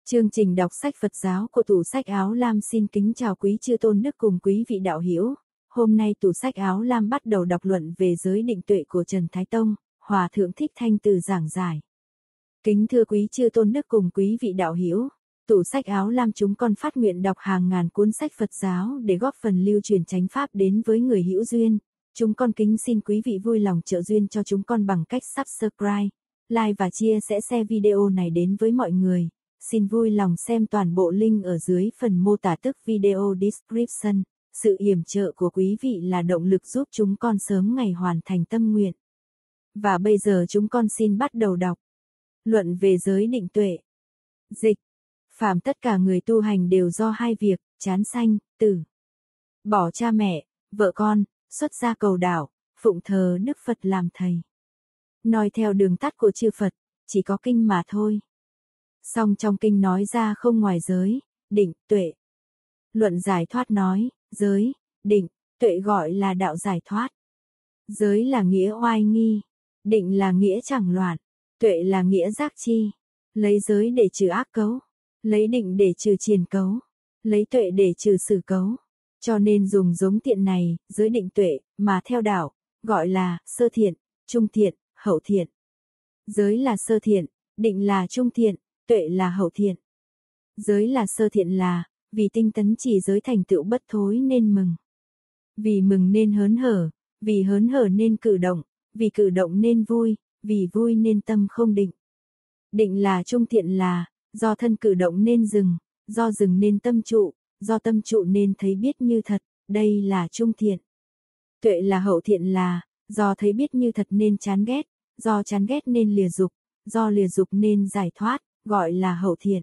Chương trình đọc sách Phật giáo của tủ sách áo lam xin kính chào quý chư tôn đức cùng quý vị đạo hữu. Hôm nay tủ sách áo lam bắt đầu đọc luận về giới định tuệ của Trần Thái Tông, Hòa thượng Thích Thanh Từ giảng giải. Kính thưa quý chư tôn đức cùng quý vị đạo hữu, tủ sách áo lam chúng con phát nguyện đọc hàng ngàn cuốn sách Phật giáo để góp phần lưu truyền chánh pháp đến với người hữu duyên. Chúng con kính xin quý vị vui lòng trợ duyên cho chúng con bằng cách subscribe, like và chia sẻ video này đến với mọi người. Xin vui lòng xem toàn bộ link ở dưới phần mô tả tức video description. Sự yểm trợ của quý vị là động lực giúp chúng con sớm ngày hoàn thành tâm nguyện. Và bây giờ chúng con xin bắt đầu đọc. Luận về giới định tuệ. Dịch. Phàm tất cả người tu hành đều do hai việc, chán sanh, tử. Bỏ cha mẹ, vợ con, xuất gia cầu đạo, phụng thờ Đức Phật làm thầy. Noi theo đường tắt của chư Phật, chỉ có kinh mà thôi. Song trong kinh nói ra không ngoài giới, định, tuệ. Luận giải thoát nói, giới, định, tuệ gọi là đạo giải thoát. Giới là nghĩa oai nghi, định là nghĩa chẳng loạn, tuệ là nghĩa giác chi. Lấy giới để trừ ác cấu, lấy định để trừ triền cấu, lấy tuệ để trừ sử cấu. Cho nên dùng giống tiện này, giới định tuệ, mà theo đạo, gọi là sơ thiện, trung thiện, hậu thiện. Giới là sơ thiện, định là trung thiện, tuệ là hậu thiện. Giới là sơ thiện là, vì tinh tấn trì giới thành tựu bất thối nên mừng. Vì mừng nên hớn hở, vì hớn hở nên cử động, vì cử động nên vui, vì vui nên tâm không định. Định là trung thiện là, do thân cử động nên dừng, do dừng nên tâm trụ, do tâm trụ nên thấy biết như thật, đây là trung thiện. Tuệ là hậu thiện là, do thấy biết như thật nên chán ghét, do chán ghét nên lìa dục, do lìa dục nên giải thoát, gọi là hậu thiện.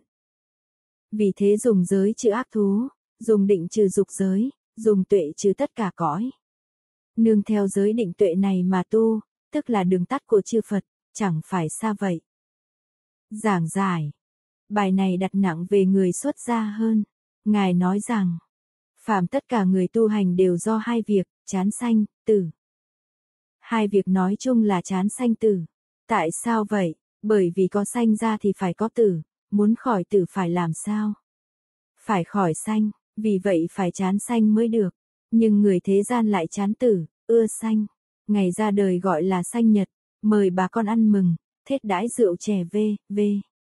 Vì thế dùng giới trừ ác thú, dùng định trừ dục giới, dùng tuệ trừ tất cả cõi. Nương theo giới định tuệ này mà tu, tức là đường tắt của chư Phật, chẳng phải xa vậy. Giảng giải. Bài này đặt nặng về người xuất gia hơn. Ngài nói rằng, phàm tất cả người tu hành đều do hai việc, chán sanh, tử. Hai việc nói chung là chán sanh tử. Tại sao vậy? Bởi vì có sanh ra thì phải có tử, muốn khỏi tử phải làm sao? Phải khỏi sanh, vì vậy phải chán sanh mới được. Nhưng người thế gian lại chán tử, ưa sanh. Ngày ra đời gọi là sanh nhật, mời bà con ăn mừng, thết đãi rượu chè v.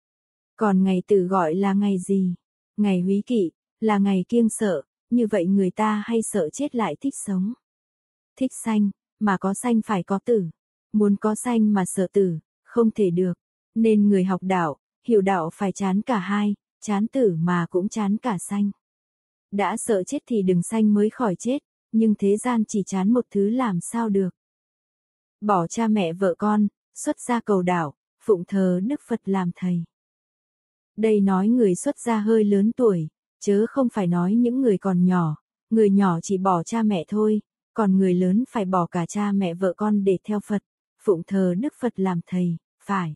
Còn ngày tử gọi là ngày gì? Ngày húy kỵ, là ngày kiêng sợ, như vậy người ta hay sợ chết lại thích sống. Thích sanh, mà có sanh phải có tử. Muốn có sanh mà sợ tử, không thể được. Nên người học đạo, hiểu đạo phải chán cả hai, chán tử mà cũng chán cả sanh. Đã sợ chết thì đừng sanh mới khỏi chết, nhưng thế gian chỉ chán một thứ làm sao được. Bỏ cha mẹ vợ con, xuất gia cầu đạo, phụng thờ Đức Phật làm thầy. Đây nói người xuất gia hơi lớn tuổi, chớ không phải nói những người còn nhỏ, người nhỏ chỉ bỏ cha mẹ thôi, còn người lớn phải bỏ cả cha mẹ vợ con để theo Phật, phụng thờ Đức Phật làm thầy, phải.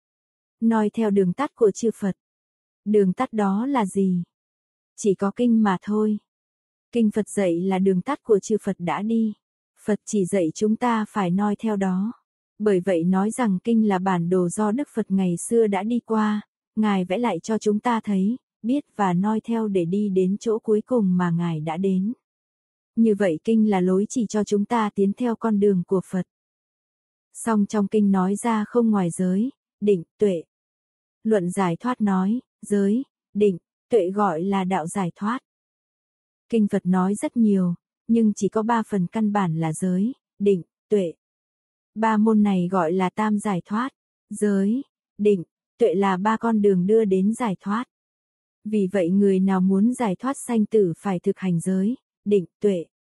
Noi theo đường tắt của chư Phật. Đường tắt đó là gì? Chỉ có kinh mà thôi. Kinh Phật dạy là đường tắt của chư Phật đã đi. Phật chỉ dạy chúng ta phải noi theo đó. Bởi vậy nói rằng kinh là bản đồ do Đức Phật ngày xưa đã đi qua, Ngài vẽ lại cho chúng ta thấy, biết và noi theo để đi đến chỗ cuối cùng mà Ngài đã đến. Như vậy kinh là lối chỉ cho chúng ta tiến theo con đường của Phật. Song trong kinh nói ra không ngoài giới, định, tuệ. Luận giải thoát nói, giới, định, tuệ gọi là đạo giải thoát. Kinh Phật nói rất nhiều, nhưng chỉ có 3 phần căn bản là giới, định, tuệ. 3 môn này gọi là tam giải thoát, giới, định, tuệ là 3 con đường đưa đến giải thoát. Vì vậy người nào muốn giải thoát sanh tử phải thực hành giới, định, tuệ.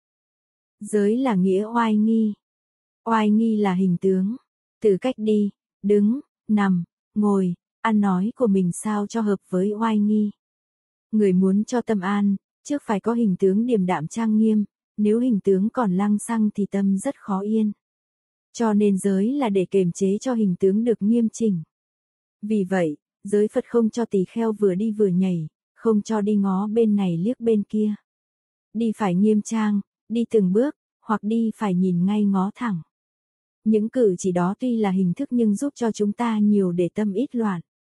Giới là nghĩa oai nghi. Oai nghi là hình tướng, từ cách đi, đứng, nằm, ngồi, ăn nói của mình sao cho hợp với oai nghi. Người muốn cho tâm an, trước phải có hình tướng điềm đạm trang nghiêm, nếu hình tướng còn lăng xăng thì tâm rất khó yên. Cho nên giới là để kềm chế cho hình tướng được nghiêm chỉnh. Vì vậy, giới Phật không cho tỳ kheo vừa đi vừa nhảy, không cho đi ngó bên này liếc bên kia. Đi phải nghiêm trang, đi từng bước, hoặc đi phải nhìn ngay ngó thẳng. Những cử chỉ đó tuy là hình thức nhưng giúp cho chúng ta nhiều để tâm ít loạn.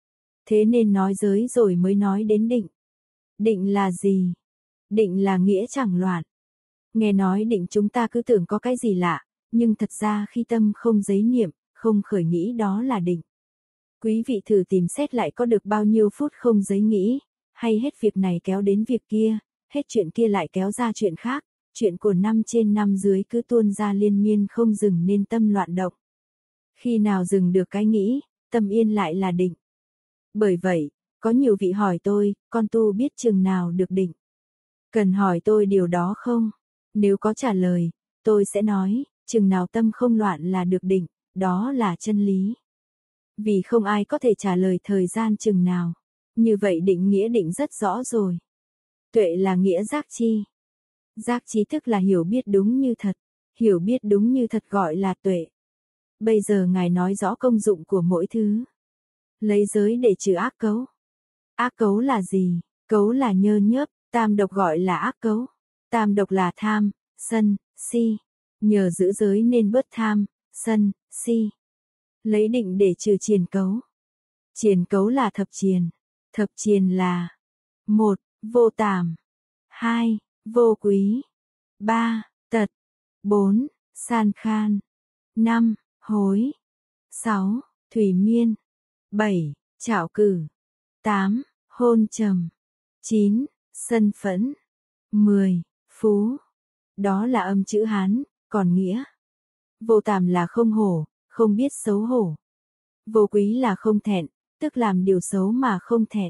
Thế nên nói giới rồi mới nói đến định. Định là gì? Định là nghĩa chẳng loạn. Nghe nói định chúng ta cứ tưởng có cái gì lạ, nhưng thật ra khi tâm không giấy niệm, không khởi nghĩ đó là định. Quý vị thử tìm xét lại có được bao nhiêu phút không giấy nghĩ, hay hết việc này kéo đến việc kia, hết chuyện kia lại kéo ra chuyện khác, chuyện của năm trên năm dưới cứ tuôn ra liên miên không dừng nên tâm loạn động. Khi nào dừng được cái nghĩ, tâm yên lại là định. Bởi vậy, có nhiều vị hỏi tôi, con tu biết chừng nào được định? Cần hỏi tôi điều đó không? Nếu có trả lời, tôi sẽ nói, chừng nào tâm không loạn là được định, đó là chân lý. Vì không ai có thể trả lời thời gian chừng nào. Như vậy định nghĩa định rất rõ rồi. Tuệ là nghĩa giác chi. Giác trí thức là hiểu biết đúng như thật. Hiểu biết đúng như thật gọi là tuệ. Bây giờ Ngài nói rõ công dụng của mỗi thứ. Lấy giới để trừ ác cấu. Ác cấu là gì? Cấu là nhơ nhớp, tam độc gọi là ác cấu. Tam độc là tham, sân, si. Nhờ giữ giới nên bớt tham, sân, si. Lấy định để trừ triền cấu. Triền cấu là thập triền. Thập triền là 1. Vô tàm, 2. Vô quý, 3. Tật, 4. San khan, 5. Hối, 6. Thủy miên, 7. Trảo cử, 8. Hôn trầm, 9. Sân phẫn, 10. Phú. Đó là âm chữ Hán, còn nghĩa. Vô tàm là không hổ, không biết xấu hổ. Vô quý là không thẹn, tức làm điều xấu mà không thẹn.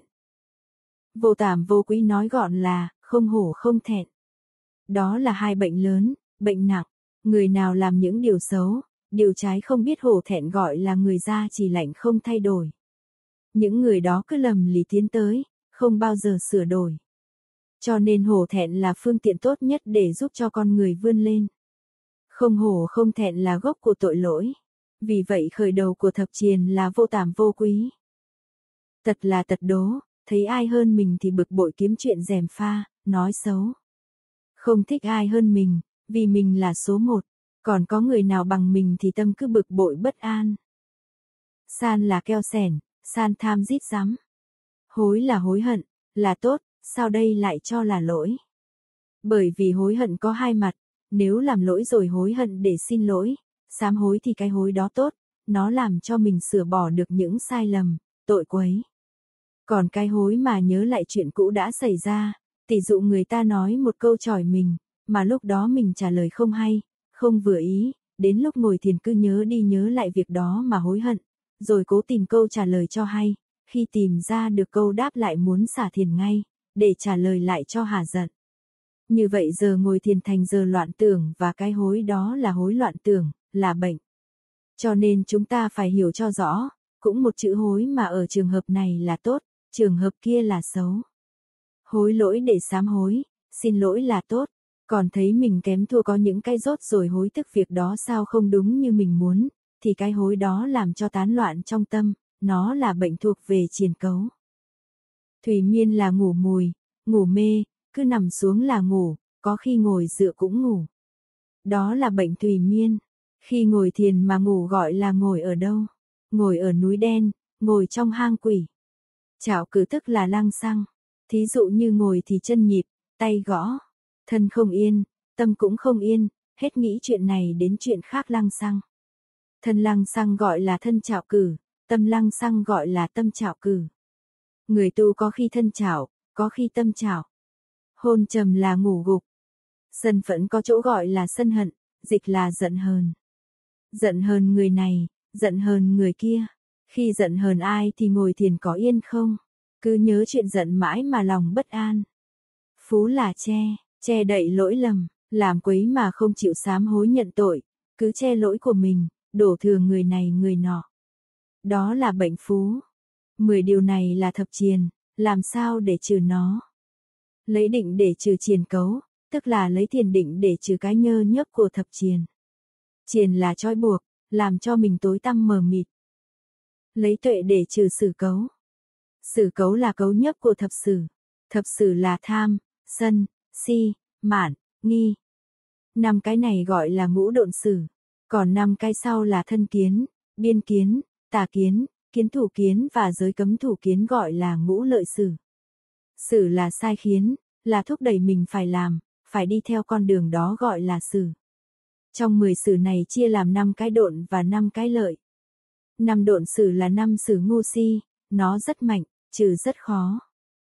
Vô tàm vô quý nói gọn là, không hổ không thẹn. Đó là hai bệnh lớn, bệnh nặng. Người nào làm những điều xấu, điều trái không biết hổ thẹn gọi là người da chỉ lạnh không thay đổi. Những người đó cứ lầm lì tiến tới, không bao giờ sửa đổi. Cho nên hổ thẹn là phương tiện tốt nhất để giúp cho con người vươn lên. Không hổ không thẹn là gốc của tội lỗi. Vì vậy khởi đầu của thập triền là vô tàm vô quý. Tật là tật đố, thấy ai hơn mình thì bực bội kiếm chuyện gièm pha, nói xấu. Không thích ai hơn mình, vì mình là số một, còn có người nào bằng mình thì tâm cứ bực bội bất an. San là keo sẻn, san tham rít rắm. Hối là hối hận, là tốt, sao đây lại cho là lỗi? Bởi vì hối hận có hai mặt, nếu làm lỗi rồi hối hận để xin lỗi, sám hối thì cái hối đó tốt, nó làm cho mình sửa bỏ được những sai lầm, tội quấy. Còn cái hối mà nhớ lại chuyện cũ đã xảy ra, tỷ dụ người ta nói một câu chỏi mình, mà lúc đó mình trả lời không hay, không vừa ý, đến lúc ngồi thiền cứ nhớ đi nhớ lại việc đó mà hối hận, rồi cố tìm câu trả lời cho hay, khi tìm ra được câu đáp lại muốn xả thiền ngay, để trả lời lại cho hả giận. Như vậy giờ ngồi thiền thành giờ loạn tưởng và cái hối đó là hối loạn tưởng, là bệnh. Cho nên chúng ta phải hiểu cho rõ, cũng một chữ hối mà ở trường hợp này là tốt, trường hợp kia là xấu. Hối lỗi để sám hối, xin lỗi là tốt, còn thấy mình kém thua có những cái dốt rồi hối tức việc đó sao không đúng như mình muốn, thì cái hối đó làm cho tán loạn trong tâm, nó là bệnh thuộc về triền cấu. Thủy miên là ngủ mùi, ngủ mê, cứ nằm xuống là ngủ, có khi ngồi dựa cũng ngủ. Đó là bệnh thủy miên. Khi ngồi thiền mà ngủ gọi là ngồi ở đâu? Ngồi ở núi đen, ngồi trong hang quỷ. Trảo cử tức là lăng xăng. Thí dụ như ngồi thì chân nhịp, tay gõ, thân không yên, tâm cũng không yên, hết nghĩ chuyện này đến chuyện khác lăng xăng. Thân lăng xăng gọi là thân trảo cử, tâm lăng xăng gọi là tâm trảo cử. Người tu có khi thân trảo, có khi tâm trảo. Hôn trầm là ngủ gục. Sân phẫn có chỗ gọi là sân hận, dịch là giận hờn. Giận hờn người này, giận hờn người kia. Khi giận hờn ai thì ngồi thiền có yên không? Cứ nhớ chuyện giận mãi mà lòng bất an. Phú là che đậy lỗi lầm, làm quấy mà không chịu sám hối nhận tội, cứ che lỗi của mình, đổ thừa người này người nọ. Đó là bệnh phú. 10 điều này là thập triền, làm sao để trừ nó? Lấy định để trừ triền cấu, tức là lấy thiền định để trừ cái nhơ nhớp của thập triền. Triền là trói buộc, làm cho mình tối tăm mờ mịt. Lấy tuệ để trừ sử cấu. Sử cấu là cấu nhớp của thập sử. Thập sử là tham, sân, si, mạn, nghi. 5 cái này gọi là ngũ độn sử. Còn 5 cái sau là thân kiến, biên kiến, tà kiến, kiến thủ kiến và giới cấm thủ kiến gọi là ngũ lợi sử. Sử là sai khiến, là thúc đẩy mình phải làm, phải đi theo con đường đó gọi là sử. Trong 10 sử này chia làm 5 cái độn và 5 cái lợi. 5 độn sử là 5 sử ngu si, nó rất mạnh, trừ rất khó.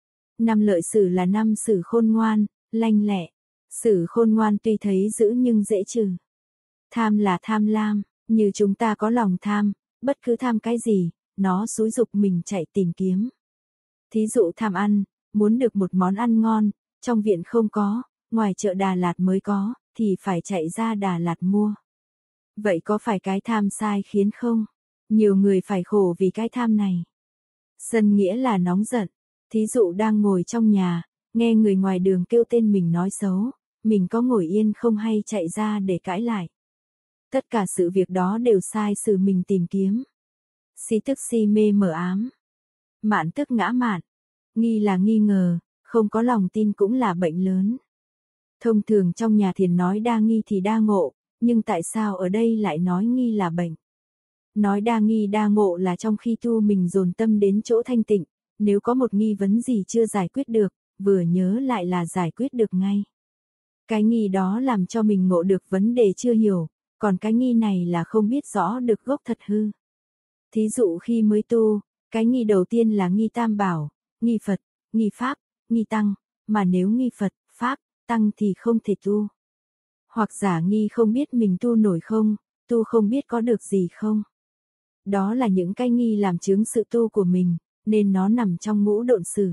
5 lợi sử là 5 sử khôn ngoan, lanh lẹ. Sử khôn ngoan tuy thấy dữ nhưng dễ trừ. Tham là tham lam, như chúng ta có lòng tham, bất cứ tham cái gì, nó xúi giục mình chạy tìm kiếm. Thí dụ tham ăn, muốn được một món ăn ngon, trong viện không có, ngoài chợ Đà Lạt mới có, thì phải chạy ra Đà Lạt mua. Vậy có phải cái tham sai khiến không? Nhiều người phải khổ vì cái tham này. Sân nghĩa là nóng giận. Thí dụ đang ngồi trong nhà, nghe người ngoài đường kêu tên mình nói xấu, mình có ngồi yên không hay chạy ra để cãi lại. Tất cả sự việc đó đều sai sự mình tìm kiếm. Si tức si mê mờ ám. Mạn tức ngã mạn. Nghi là nghi ngờ, không có lòng tin cũng là bệnh lớn. Thông thường trong nhà thiền nói đa nghi thì đa ngộ, nhưng tại sao ở đây lại nói nghi là bệnh? Nói đa nghi đa ngộ là trong khi tu mình dồn tâm đến chỗ thanh tịnh, nếu có một nghi vấn gì chưa giải quyết được, vừa nhớ lại là giải quyết được ngay. Cái nghi đó làm cho mình ngộ được vấn đề chưa hiểu, còn cái nghi này là không biết rõ được gốc thật hư. Thí dụ khi mới tu, cái nghi đầu tiên là nghi Tam Bảo, nghi Phật, nghi Pháp, nghi Tăng, mà nếu nghi Phật, Pháp, Tăng thì không thể tu. Hoặc giả nghi không biết mình tu nổi không, tu không biết có được gì không. Đó là những cái nghi làm chướng sự tu của mình, nên nó nằm trong ngũ độn sử.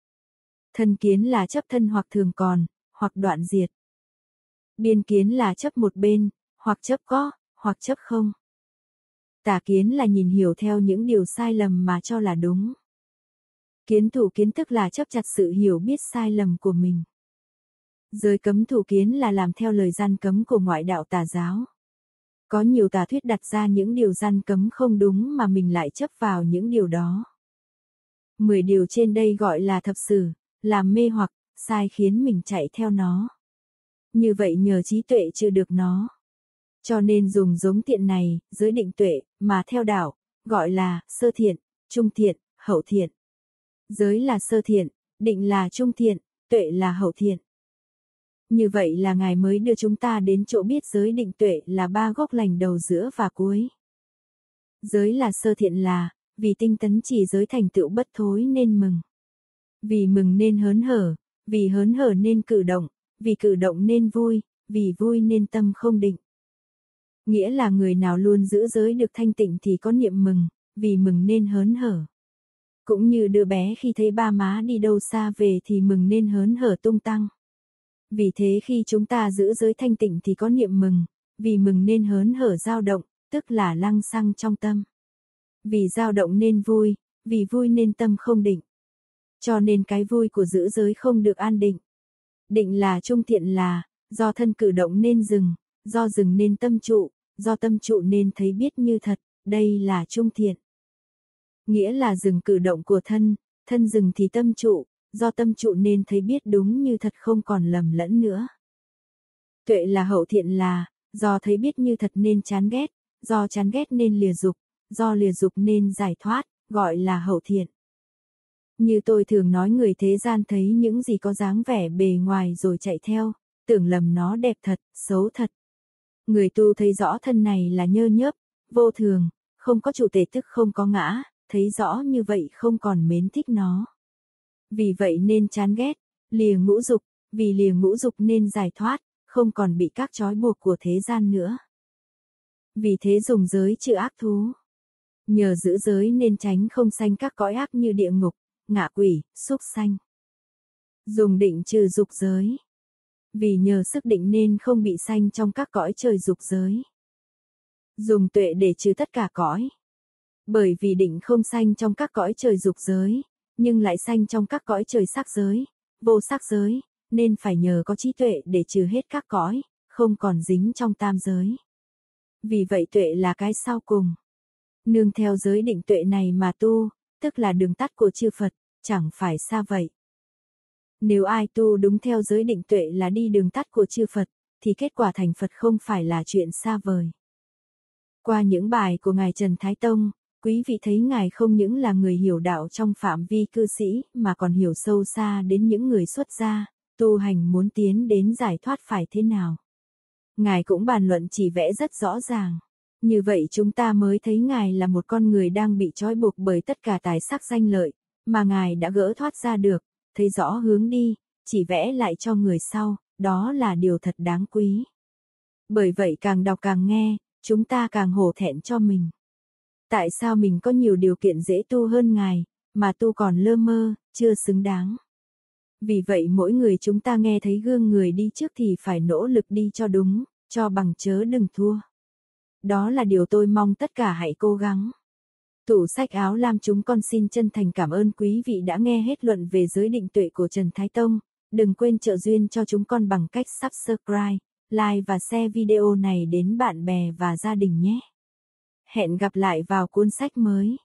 Thân kiến là chấp thân hoặc thường còn, hoặc đoạn diệt. Biên kiến là chấp một bên, hoặc chấp có, hoặc chấp không. Tà kiến là nhìn hiểu theo những điều sai lầm mà cho là đúng. Kiến thủ kiến tức là chấp chặt sự hiểu biết sai lầm của mình. Giới cấm thủ kiến là làm theo lời gian cấm của ngoại đạo tà giáo. Có nhiều tà thuyết đặt ra những điều gian cấm không đúng mà mình lại chấp vào những điều đó. 10 điều trên đây gọi là thập sử, làm mê hoặc, sai khiến mình chạy theo nó. Như vậy nhờ trí tuệ trừ được nó. Cho nên dùng giống tiện này, giới định tuệ, mà theo đạo, gọi là sơ thiện, trung thiện, hậu thiện. Giới là sơ thiện, định là trung thiện, tuệ là hậu thiện. Như vậy là Ngài mới đưa chúng ta đến chỗ biết giới định tuệ là 3 gốc lành đầu giữa và cuối. Giới là sơ thiện là, vì tinh tấn trì giới thành tựu bất thối nên mừng. Vì mừng nên hớn hở, vì hớn hở nên cử động, vì cử động nên vui, vì vui nên tâm không định. Nghĩa là người nào luôn giữ giới được thanh tịnh thì có niệm mừng, vì mừng nên hớn hở. Cũng như đứa bé khi thấy ba má đi đâu xa về thì mừng nên hớn hở tung tăng. Vì thế khi chúng ta giữ giới thanh tịnh thì có niệm mừng, vì mừng nên hớn hở dao động, tức là lăng xăng trong tâm. Vì dao động nên vui, vì vui nên tâm không định. Cho nên cái vui của giữ giới không được an định. Định là trung thiện là, do thân cử động nên dừng, do dừng nên tâm trụ, do tâm trụ nên thấy biết như thật, đây là trung thiện. Nghĩa là dừng cử động của thân, thân dừng thì tâm trụ, do tâm trụ nên thấy biết đúng như thật không còn lầm lẫn nữa. Tuệ là hậu thiện là, do thấy biết như thật nên chán ghét, do chán ghét nên lìa dục, do lìa dục nên giải thoát, gọi là hậu thiện. Như tôi thường nói người thế gian thấy những gì có dáng vẻ bề ngoài rồi chạy theo, tưởng lầm nó đẹp thật, xấu thật. Người tu thấy rõ thân này là nhơ nhớp, vô thường, không có chủ tể tức không có ngã, thấy rõ như vậy không còn mến thích nó. Vì vậy nên chán ghét, lìa ngũ dục, vì lìa ngũ dục nên giải thoát, không còn bị các trói buộc của thế gian nữa. Vì thế dùng giới trừ ác thú. Nhờ giữ giới nên tránh không sanh các cõi ác như địa ngục, ngạ quỷ, súc sanh. Dùng định trừ dục giới. Vì nhờ sức định nên không bị sanh trong các cõi trời dục giới. Dùng tuệ để trừ tất cả cõi. Bởi vì định không sanh trong các cõi trời dục giới, nhưng lại sanh trong các cõi trời sắc giới, vô sắc giới, nên phải nhờ có trí tuệ để trừ hết các cõi, không còn dính trong tam giới. Vì vậy tuệ là cái sau cùng. Nương theo giới định tuệ này mà tu, tức là đường tắt của chư Phật, chẳng phải xa vậy. Nếu ai tu đúng theo giới định tuệ là đi đường tắt của chư Phật, thì kết quả thành Phật không phải là chuyện xa vời. Qua những bài của Ngài Trần Thái Tông, Quý vị thấy Ngài không những là người hiểu đạo trong phạm vi cư sĩ mà còn hiểu sâu xa đến những người xuất gia, tu hành muốn tiến đến giải thoát phải thế nào. Ngài cũng bàn luận chỉ vẽ rất rõ ràng. Như vậy chúng ta mới thấy Ngài là một con người đang bị trói buộc bởi tất cả tài sắc danh lợi, mà Ngài đã gỡ thoát ra được, thấy rõ hướng đi, chỉ vẽ lại cho người sau, đó là điều thật đáng quý. Bởi vậy càng đọc càng nghe, chúng ta càng hổ thẹn cho mình. Tại sao mình có nhiều điều kiện dễ tu hơn Ngài, mà tu còn lơ mơ, chưa xứng đáng. Vì vậy mỗi người chúng ta nghe thấy gương người đi trước thì phải nỗ lực đi cho đúng, cho bằng chớ đừng thua. Đó là điều tôi mong tất cả hãy cố gắng. Tủ sách áo lam chúng con xin chân thành cảm ơn quý vị đã nghe hết luận về giới định tuệ của Trần Thái Tông. Đừng quên trợ duyên cho chúng con bằng cách subscribe, like và share video này đến bạn bè và gia đình nhé. Hẹn gặp lại vào cuốn sách mới.